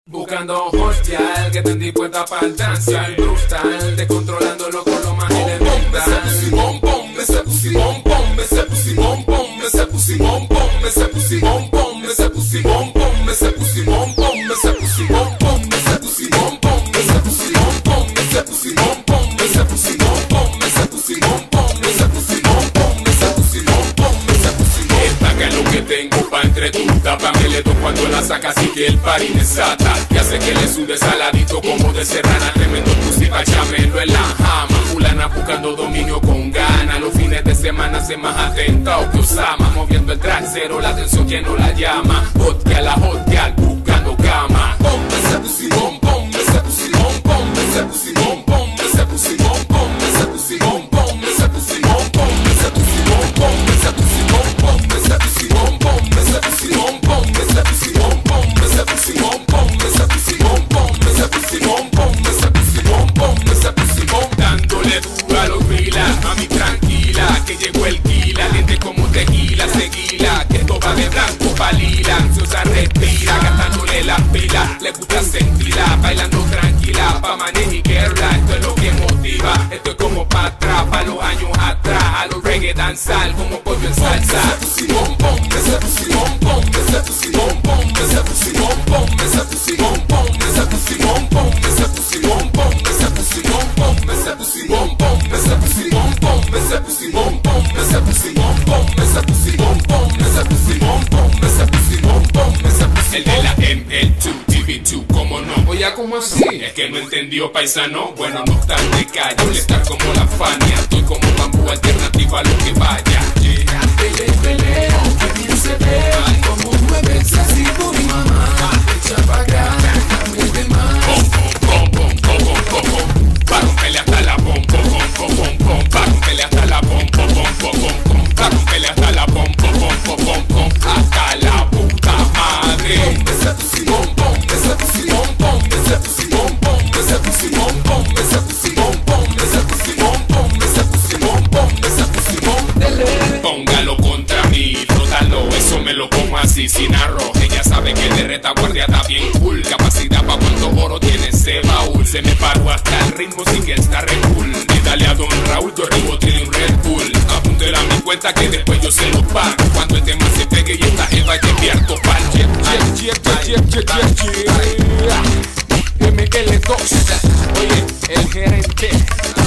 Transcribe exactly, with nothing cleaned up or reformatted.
Buscando hostial que estén dispuesta para el danzar brutal, descontrolándolo con lo más elemental. Bom bom, me se pusi bom bom, me se pusi bom bom, me se pusi bom bom, me se pusi bom bom, me se pusi bom bom, me se pusi bom bom, me se pusi bom bom, me se pusi bom bom, me se pusi bom bom, me se pusi bom bom, me se pusi bom bom, me se pusi bom bom, me se pusi bom bom, me se pusi bom bom, me se pusi bom. Esta que es lo que tengo pa' entre tu tapa, me le doy cuando la saca así que el party desata. Y hace que le sude saladito como de serrana, tremendo pussy pa' chamelo en la jama. Fulana buscando dominio con gana, los fines de semana se más atentado que Osama, moviendo el trasero, la atención que no la llama. Hostia la hostia, buscando cama. Bom, me se pussy bom bom, me se pussy bom bom, me se pussy bom bom, me se pussy bom bom, me se pussy bom bom, me se pussy bom bom, me se pussy bom bom, me se pussy bom bom, me se pussy bom bom, me se pussy bom bom, me se pussy bom bom, me se pussy bom bom, me se pussy bom bom, me se pussy bom bom, me se pussy bom bom, me se pussy bom. Dándole duro a los pilas, mami tranquila, que llegó el kila, diente como tequila, seguila, que esto va de blanco pa' lila, ansiosa respira, gastándole las pilas, le gusta sentirla, bailando tranquila, pa' manejarla, esto es lo que motiva, esto es como pa' atrás, pa' los años atrás, a los reggae danzar, como pollo en salsa. Me se pussy bom bom, me se pussy bom bom, me se pussy bom bom, me se pussy bom bom, me se pussy bom bom, me se pussy bom bom, me se pussy bom bom, me se pussy bom bom, me se pussy bom bom, me se pussy bom bom, me se pussy bom bom, me se pussy bom bom, me se pussy bom bom, me se pussy bom bom, me se pussy bom bom, me se pussy. El de la M L dos, T V dos, ¿cómo no? Oye, ¿cómo así? Es que no entendió, paisano. Bueno, no obstante callo, le está como la Fania, estoy como bambú alternativa a lo que vaya. Yeah. Pele, pele, que bien se ve, como mueves así por mi mamá. Echa pa' acá, déjame de más. Bom, bom, bom, bom, bom, bom, bom. Pa' romperle hasta la bom, bom, bom, bom, bom. Pa' romperle hasta la bom, bom, bom, bom, bom. Pa' romperle hasta la bom, bom, bom, bom, bom. Hasta la puta madre. Me se pussy bom bom, me se pussy bom bom, me se pussy bom bom, me se pussy bom bom, me se pussy bom bom, me se pussy bom bom, me se pussy bom bom, me se pussy bom. Póngalo contra mí, frótalo, eso me lo como así sin arroz. Ella sabe que de retaguardia está bien cool, capacidad pa' cuánto oro tiene ese baúl. Se me paró hasta el ritmo sin que está re cool. Y dale a Don Raúl, tu ritmo tiene un Red Bull. Apúntela a mi cuenta que después yo se lo pago. Cuando el tema se pegue y esta jeva que pierdo pa'l jet, jet, jet, jet, jet, jet, jet. M L dos, oye, el gerente.